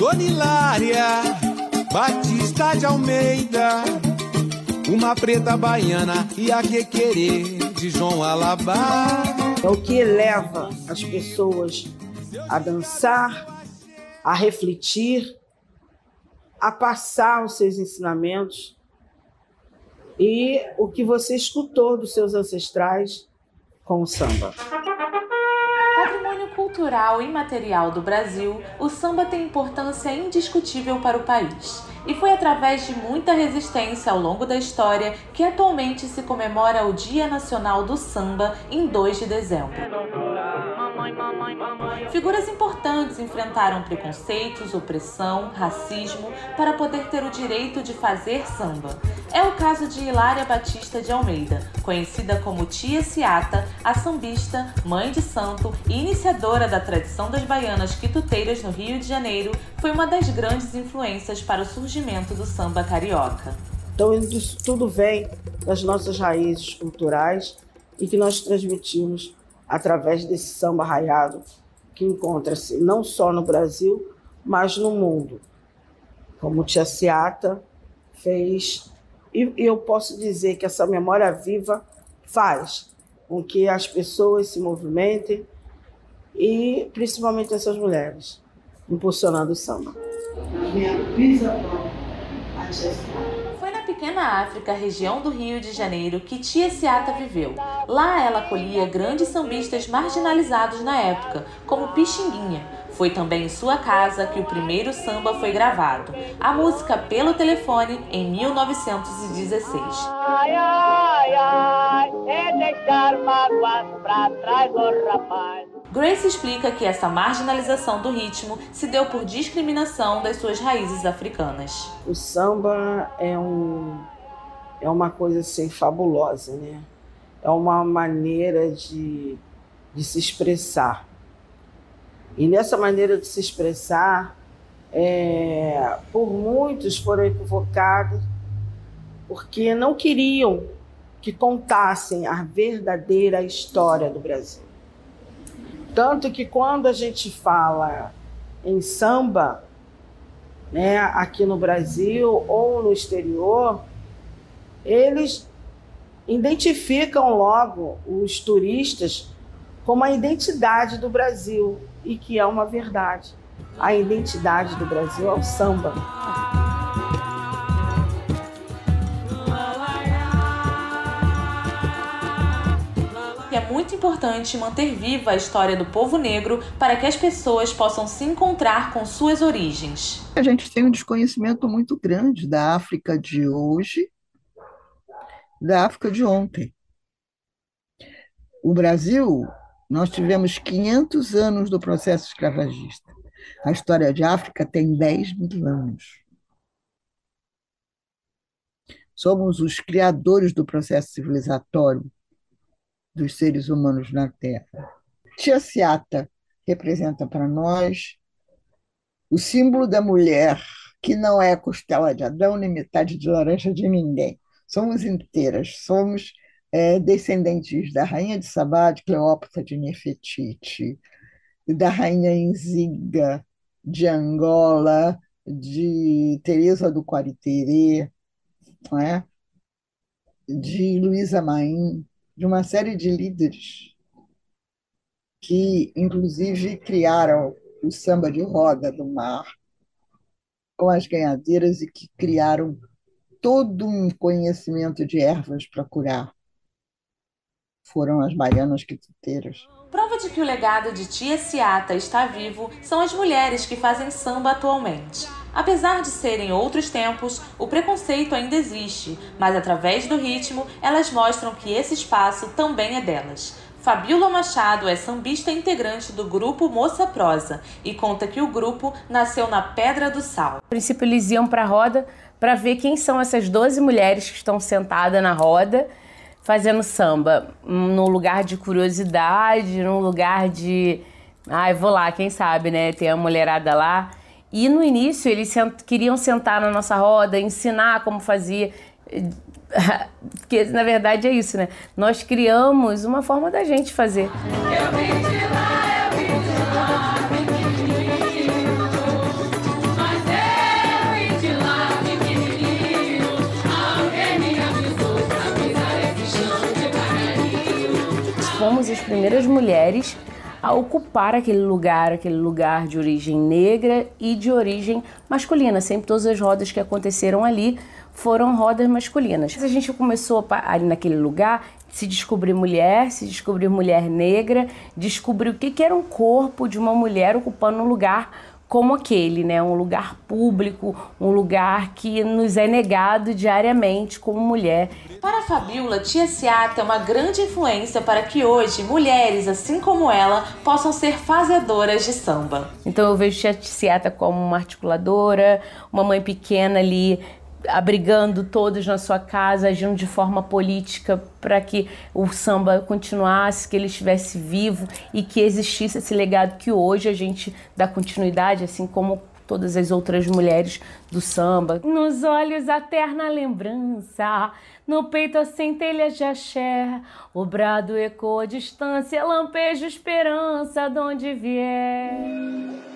Dona Hilária Batista de Almeida, uma preta baiana e a quequerê de João Alabá. É o que eleva as pessoas a dançar, a refletir, a passar os seus ensinamentos e o que você escutou dos seus ancestrais com o samba. Patrimônio cultural imaterial do Brasil, o samba tem importância indiscutível para o país. E foi através de muita resistência ao longo da história que atualmente se comemora o Dia Nacional do Samba em 2 de dezembro. Figuras importantes enfrentaram preconceitos, opressão, racismo para poder ter o direito de fazer samba. É o caso de Hilária Batista de Almeida, conhecida como Tia Ciata, a sambista, mãe de santo e iniciadora da tradição das baianas quituteiras no Rio de Janeiro, foi uma das grandes influências para o surgimento do samba carioca. Então isso tudo vem das nossas raízes culturais e que nós transmitimos através desse samba arraiado que encontra-se não só no Brasil, mas no mundo. Como Tia Ciata fez. E eu posso dizer que essa memória viva faz com que as pessoas se movimentem e principalmente essas mulheres, impulsionando o samba. Foi na pequena África, região do Rio de Janeiro, que Tia Ciata viveu. Lá ela acolhia grandes sambistas marginalizados na época, como Pixinguinha. Foi também em sua casa que o primeiro samba foi gravado, a música Pelo Telefone, em 1916. Ai, ai, ai, é deixar mágoas pra trás, ô rapaz. Grace explica que essa marginalização do ritmo se deu por discriminação das suas raízes africanas. O samba é uma coisa assim fabulosa, né? É uma maneira de se expressar. E nessa maneira de se expressar, por muitos foram equivocados porque não queriam que contassem a verdadeira história do Brasil. Tanto que quando a gente fala em samba, né, aqui no Brasil ou no exterior, eles identificam logo os turistas como a identidade do Brasil, e que é uma verdade. A identidade do Brasil é o samba. É muito importante manter viva a história do povo negro para que as pessoas possam se encontrar com suas origens. A gente tem um desconhecimento muito grande da África de hoje, da África de ontem. O Brasil, nós tivemos 500 anos do processo escravagista. A história de África tem 10 mil anos. Somos os criadores do processo civilizatório dos seres humanos na Terra. Tia Ciata representa para nós o símbolo da mulher que não é costela de Adão nem metade de laranja de ninguém. Somos inteiras, somos descendentes da rainha de Sabá, de Cleópatra, de Nefertiti, da rainha Nzinga, de Angola, de Teresa do Quariterê, não é? De Luísa Maim, de uma série de líderes que, inclusive, criaram o samba de roda do mar com as ganhadeiras e que criaram todo um conhecimento de ervas para curar. Foram as baianas quituteiras. Prova de que o legado de Tia Ciata está vivo são as mulheres que fazem samba atualmente. Apesar de serem outros tempos, o preconceito ainda existe, mas através do ritmo, elas mostram que esse espaço também é delas. Fabíola Machado é sambista integrante do grupo Moça Prosa e conta que o grupo nasceu na Pedra do Sal. No princípio, eles iam para a roda para ver quem são essas 12 mulheres que estão sentadas na roda fazendo samba, num lugar de curiosidade, num lugar de... vou lá, quem sabe, né? Tem a mulherada lá. E no início eles queriam sentar na nossa roda, ensinar como fazia... Porque, na verdade, é isso, né? Nós criamos uma forma da gente fazer. Eu vim de lá, eu vim de lá. fomos as primeiras mulheres a ocupar aquele lugar de origem negra e de origem masculina. Sempre todas as rodas que aconteceram ali foram rodas masculinas. A gente começou ali naquele lugar se descobrir mulher negra, descobrir o que era um corpo de uma mulher ocupando um lugar como aquele, né? Um lugar público, um lugar que nos é negado diariamente como mulher. Para a Fabíola, tia Seata é uma grande influência para que hoje mulheres, assim como ela, possam ser fazedoras de samba. Então eu vejo tia Seata como uma articuladora, uma mãe pequena ali, abrigando todos na sua casa, agindo de forma política para que o samba continuasse, que ele estivesse vivo e que existisse esse legado que hoje a gente dá continuidade, assim como todas as outras mulheres do samba. Nos olhos a terna lembrança, no peito a centelha de axé, o brado ecoa a distância, lampejo esperança de onde vier.